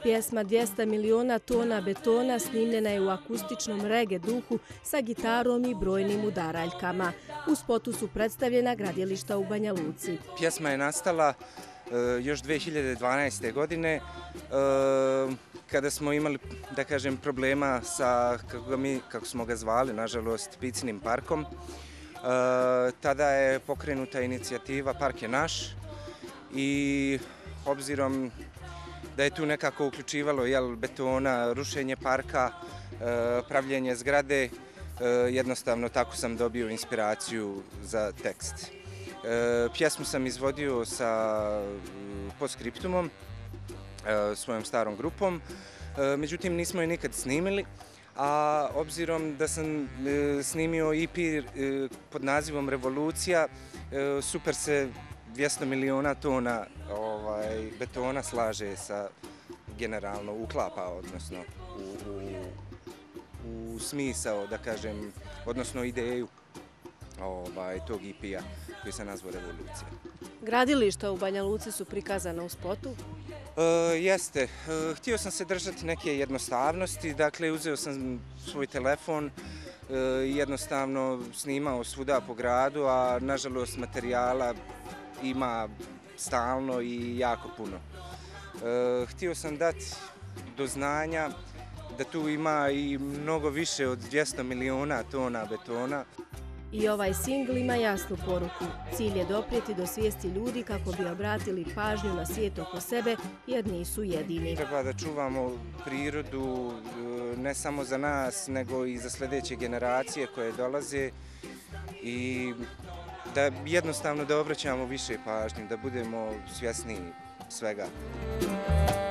Pjesma 200 miliona tona betona snimljena je u akustičnom reggae duhu sa gitarom i brojnim udaraljkama. U spotu su predstavljena gradilišta u Banja Luci. Pjesma je nastala još 2012. godine kada smo imali, da kažem, problema sa, kako smo ga zvali, nažalost, Picinim parkom. Tada je pokrenuta inicijativa Park je naš i obzirom da je tu nekako uključivalo betona, rušenje parka, pravljenje zgrade, jednostavno tako sam dobio inspiraciju za tekst. Pjesmu sam izvodio sa Postscriptumom, svojom starom grupom, međutim nismo je nikad snimili, a obzirom da sam snimio EP pod nazivom Revolucija, super se 200 miliona tona betona slaže sa, generalno uklapa, odnosno u smisao, da kažem, odnosno ideju tog EP-a koji se nazvao Revolucija. Gradilišta u Banja Luci su prikazana u spotu? Jeste. Htio sam se držati neke jednostavnosti, dakle uzeo sam svoj telefon i jednostavno snimao svuda po gradu, a nažalost materijala ima stalno i jako puno. Htio sam dati do znanja da tu ima i mnogo više od 200 miliona tona betona. I ovaj singl ima jasnu poruku. Cilj je doprijeti do svijesti ljudi kako bi obratili pažnju na svijet oko sebe jer nisu jedini. Treba da čuvamo prirodu ne samo za nas, nego i za sljedeće generacije koje dolaze i da jednostavno da obraćamo više pažnje, da budemo svjesni svega.